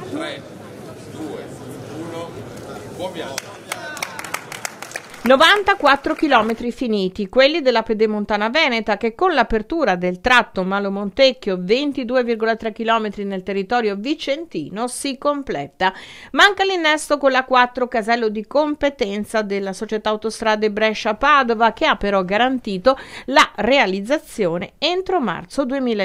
3, 2, 1, buon viaggio. 94 chilometri finiti, quelli della Pedemontana Veneta, che con l'apertura del tratto Malo-Montecchio, 22,3 km nel territorio vicentino, si completa. Manca l'innesto con la 4, casello di competenza della società Autostrade Brescia-Padova, che ha però garantito la realizzazione entro marzo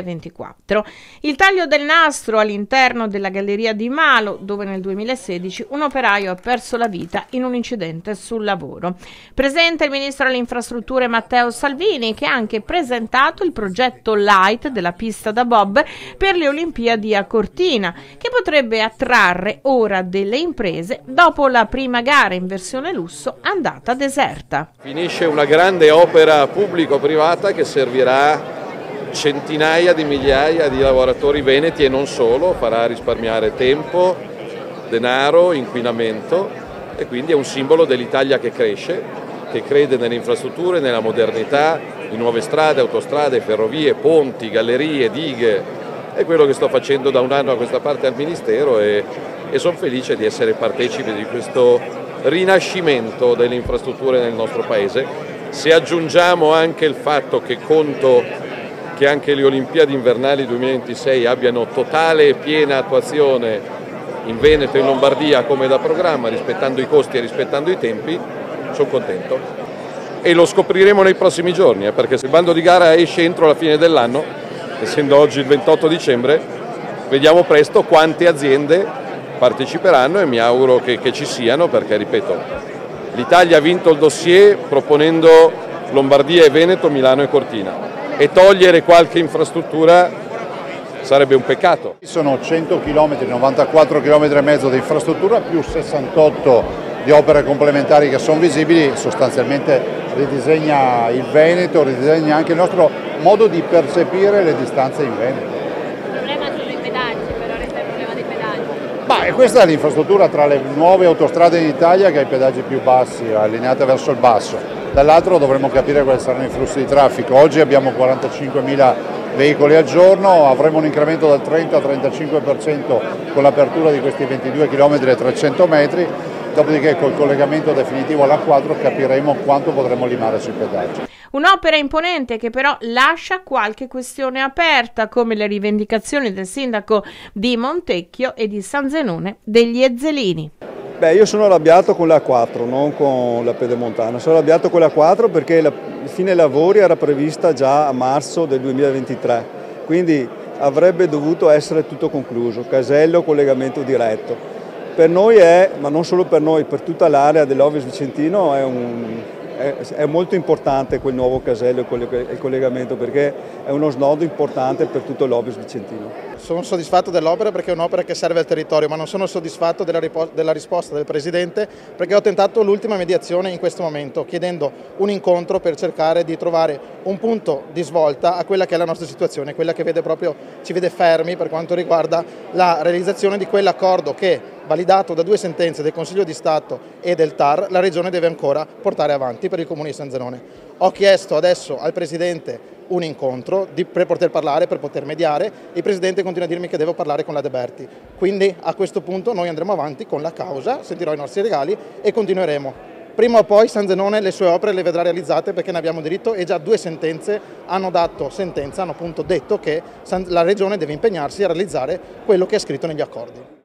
2024. Il taglio del nastro all'interno della galleria di Malo, dove nel 2016 un operaio ha perso la vita in un incidente sul lavoro. Presente il ministro delle infrastrutture Matteo Salvini, che ha anche presentato il progetto Light della pista da bob per le Olimpiadi a Cortina, che potrebbe attrarre ora delle imprese dopo la prima gara in versione lusso andata deserta. Finisce una grande opera pubblico-privata che servirà centinaia di migliaia di lavoratori veneti e non solo, farà risparmiare tempo, denaro, inquinamento. E quindi è un simbolo dell'Italia che cresce, che crede nelle infrastrutture, nella modernità, in nuove strade, autostrade, ferrovie, ponti, gallerie, dighe. È quello che sto facendo da un anno a questa parte al Ministero e sono felice di essere partecipe di questo rinascimento delle infrastrutture nel nostro Paese. Se aggiungiamo anche il fatto che conto che anche le Olimpiadi invernali 2026 abbiano totale e piena attuazione in Veneto e in Lombardia come da programma, rispettando i costi e rispettando i tempi, sono contento. E lo scopriremo nei prossimi giorni, perché se il bando di gara esce entro la fine dell'anno, essendo oggi il 28 dicembre, vediamo presto quante aziende parteciperanno e mi auguro che ci siano, perché, ripeto, l'Italia ha vinto il dossier proponendo Lombardia e Veneto, Milano e Cortina, e togliere qualche infrastruttura sarebbe un peccato. Sono 100 km, 94 km e mezzo di infrastruttura più 68 di opere complementari che sono visibili, sostanzialmente ridisegna il Veneto, ridisegna anche il nostro modo di percepire le distanze in Veneto. Il problema sono i pedaggi, però resta il problema dei pedaggi. Ma questa è l'infrastruttura tra le nuove autostrade in Italia che ha i pedaggi più bassi, allineate verso il basso. Dall'altro dovremo capire quali saranno i flussi di traffico. Oggi abbiamo 45.000 veicoli al giorno, avremo un incremento del 30-35% con l'apertura di questi 22 km e 300 metri, dopodiché col collegamento definitivo alla 4 capiremo quanto potremo limare sui pedaggi. Un'opera imponente che però lascia qualche questione aperta, come le rivendicazioni del sindaco di Montecchio e di San Zenone degli Ezzelini. Io sono arrabbiato con la 4, non con la Pedemontana. Sono arrabbiato con la 4 perché la fine lavori era prevista già a marzo del 2023, quindi avrebbe dovuto essere tutto concluso, casello, collegamento diretto. Per noi ma non solo per noi, per tutta l'area dell'Ovest Vicentino è molto importante quel nuovo casello e il collegamento, perché è uno snodo importante per tutto l'Ovest Vicentino. Sono soddisfatto dell'opera perché è un'opera che serve al territorio, ma non sono soddisfatto della risposta del Presidente, perché ho tentato l'ultima mediazione in questo momento, chiedendo un incontro per cercare di trovare un punto di svolta a quella che è la nostra situazione, quella che ci vede fermi per quanto riguarda la realizzazione di quell'accordo che, validato da 2 sentenze del Consiglio di Stato e del TAR, la Regione deve ancora portare avanti per il Comune di San Zenone. Ho chiesto adesso al Presidente un incontro per poter parlare, per poter mediare. Il Presidente continua a dirmi che devo parlare con la De Berti. Quindi a questo punto noi andremo avanti con la causa, sentirò i nostri legali e continueremo. Prima o poi San Zenone le sue opere le vedrà realizzate perché ne abbiamo diritto e già 2 sentenze hanno appunto detto che la Regione deve impegnarsi a realizzare quello che è scritto negli accordi.